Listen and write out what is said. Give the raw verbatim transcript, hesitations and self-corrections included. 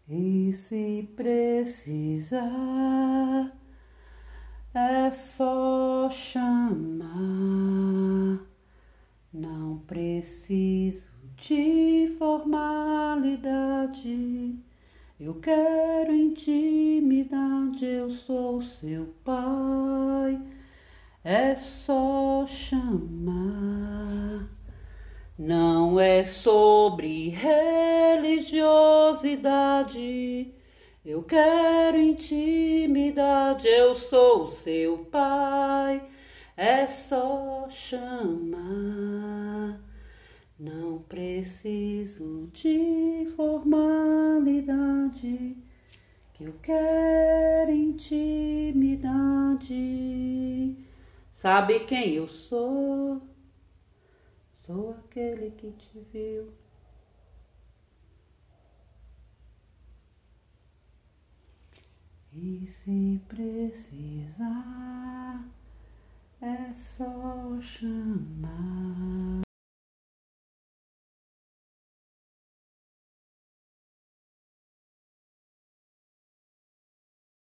E se precisar, é só chamar. Não preciso de formalidade. Eu quero intimidade, eu sou seu pai. É só chamar. Não é sobre religiosidade. Eu quero intimidade, eu sou seu pai. É só chamar. Não preciso de formalidade, que eu quero intimidade. Sabe quem eu sou? Sou aquele que te viu. E se precisar, é só chamar.